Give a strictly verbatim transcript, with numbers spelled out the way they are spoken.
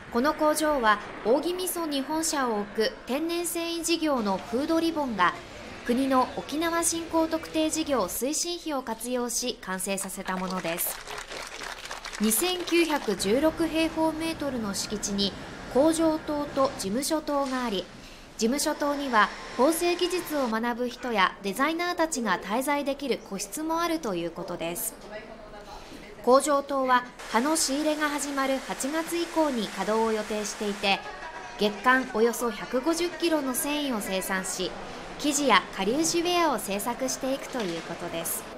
この工場は大宜味村に本社を置く天然繊維事業のフードリボンが国の沖縄振興特定事業推進費を活用し完成させたものです。にせんきゅうひゃくじゅうろくへいほうメートルの敷地に工場棟と事務所棟があり、事務所棟には縫製技術を学ぶ人やデザイナーたちが滞在できる個室もあるということです。工場棟は葉の仕入れが始まるはちがつ以降に稼働を予定していて、月間およそひゃくごじゅっキロの繊維を生産し、生地やかりゆしウェアを製作していくということです。